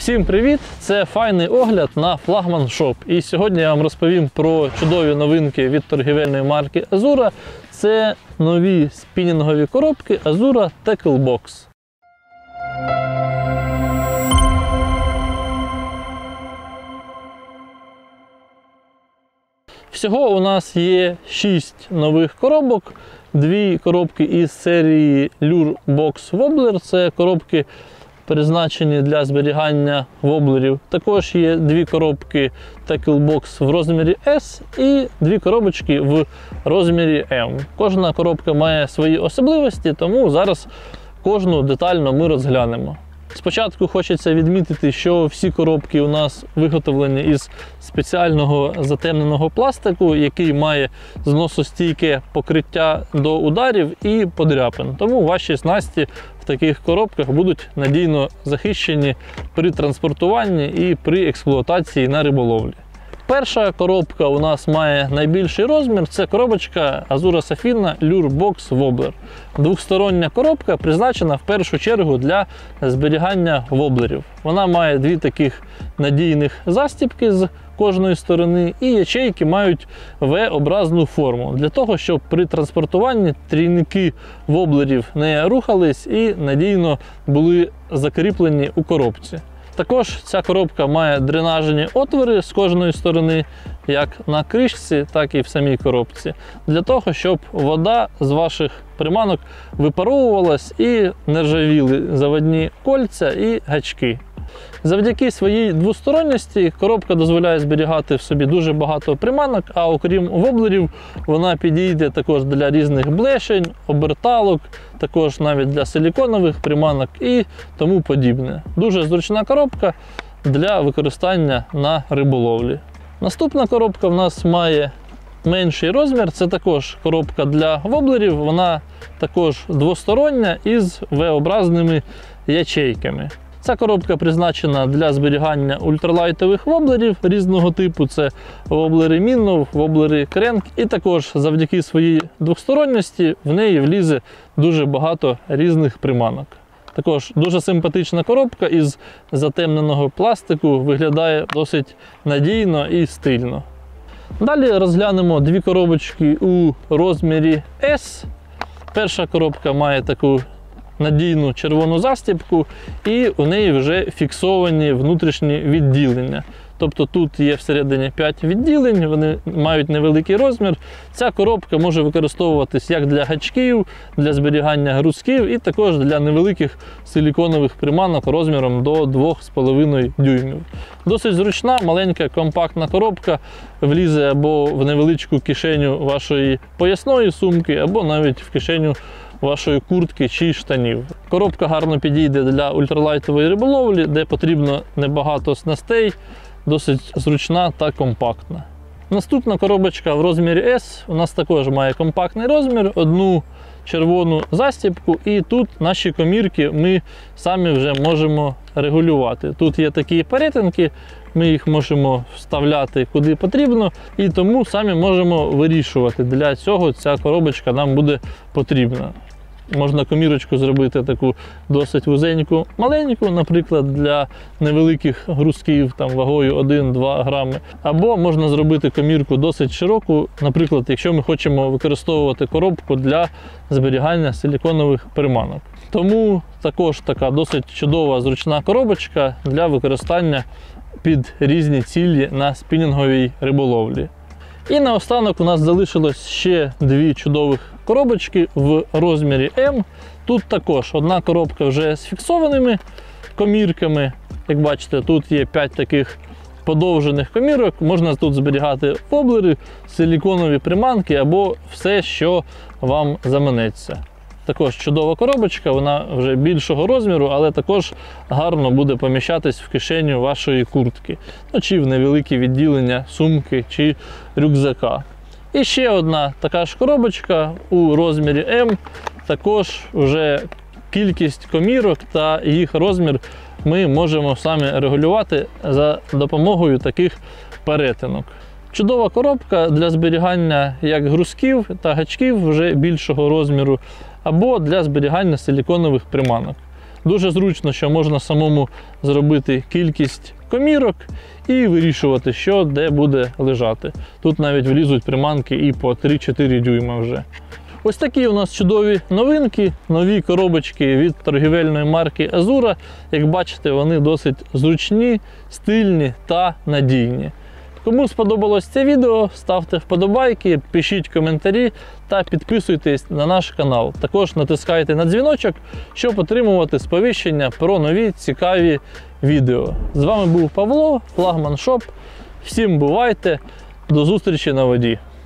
Всім привіт! Це файний огляд на Flagman Shop. І сьогодні я вам розповім про чудові новинки від торгівельної марки Azura. Це нові спінінгові коробки Azura Tackle Box. Всього у нас є 6 нових коробок. 2 коробки із серії Lure Box Wobbler. Це коробки, призначені для зберігання воблерів. Також є 2 коробки Tackle Box в розмірі S і 2 коробочки в розмірі M. Кожна коробка має свої особливості, тому зараз кожну детально ми розглянемо. Спочатку хочеться відмітити, що всі коробки у нас виготовлені із спеціального затемненого пластику, який має зносостійке покриття до ударів і подряпин. Тому ваші снасті в таких коробках будуть надійно захищені при транспортуванні і при експлуатації на риболовлі. Перша коробка у нас має найбільший розмір. Це коробочка Azura Safina Lure Box Wobbler. Двохстороння коробка призначена в першу чергу для зберігання воблерів. Вона має 2 таких надійних застібки з кожної сторони, і ячейки мають V-образну форму, для того, щоб при транспортуванні трійники воблерів не рухались і надійно були закріплені у коробці. Також ця коробка має дренажні отвори з кожної сторони, як на кришці, так і в самій коробці, для того, щоб вода з ваших приманок випаровувалась і не ржавіли заводні кольця і гачки. Завдяки своїй двосторонності коробка дозволяє зберігати в собі дуже багато приманок, а окрім воблерів вона підійде також для різних блешень, оберталок, також навіть для силіконових приманок і тому подібне. Дуже зручна коробка для використання на риболовлі. Наступна коробка в нас має менший розмір, це також коробка для воблерів, вона також двостороння із V-образними ячейками. Ця коробка призначена для зберігання ультралайтових воблерів різного типу. Це воблери Minnow, воблери Crank. І також завдяки своїй двосторонності в неї влізе дуже багато різних приманок. Також дуже симпатична коробка із затемненого пластику, виглядає досить надійно і стильно. Далі розглянемо 2 коробочки у розмірі S. Перша коробка має таку надійну червону застібку, і у неї вже фіксовані внутрішні відділення. Тобто тут є всередині 5 відділень, вони мають невеликий розмір. Ця коробка може використовуватись як для гачків, для зберігання грузків і також для невеликих силіконових приманок розміром до 2,5 дюймів. Досить зручна, маленька, компактна коробка, влізе або в невеличку кишеню вашої поясної сумки, або навіть в кишеню вашої куртки чи штанів. Коробка гарно підійде для ультралайтової риболовлі, де потрібно небагато снастей, досить зручна та компактна. Наступна коробочка в розмірі S у нас також має компактний розмір, одну червону застібку, і тут наші комірки ми самі вже можемо регулювати. Тут є такі перетинки, ми їх можемо вставляти куди потрібно, і тому самі можемо вирішувати. Для цього ця коробочка нам буде потрібна. Можна комірочку зробити таку досить вузеньку, маленьку, наприклад, для невеликих грузків там, вагою 1-2 грами. Або можна зробити комірку досить широку, наприклад, якщо ми хочемо використовувати коробку для зберігання силіконових приманок. Тому також така досить чудова, зручна коробочка для використання під різні цілі на спінінговій риболовлі. І наостанок у нас залишилось ще 2 чудових коробочки в розмірі M. Тут також одна коробка вже з фіксованими комірками. Як бачите, тут є 5 таких подовжених комірок. Можна тут зберігати воблери, силіконові приманки або все, що вам заманеться. Також чудова коробочка, вона вже більшого розміру, але також гарно буде поміщатись в кишеню вашої куртки, чи в невеликі відділення сумки чи рюкзака. І ще одна така ж коробочка у розмірі M, також вже кількість комірок та їх розмір ми можемо самі регулювати за допомогою таких перетинок. Чудова коробка для зберігання як грузків та гачків вже більшого розміру, або для зберігання силіконових приманок. Дуже зручно, що можна самому зробити кількість комірок і вирішувати, що де буде лежати. Тут навіть влізуть приманки і по 3-4 дюйма вже. Ось такі у нас чудові новинки, нові коробочки від торгівельної марки Azura. Як бачите, вони досить зручні, стильні та надійні. Кому сподобалось це відео, ставте вподобайки, пишіть коментарі та підписуйтесь на наш канал. Також натискайте на дзвіночок, щоб отримувати сповіщення про нові цікаві відео. З вами був Павло, Флагман Шоп. Всім бувайте, до зустрічі на воді!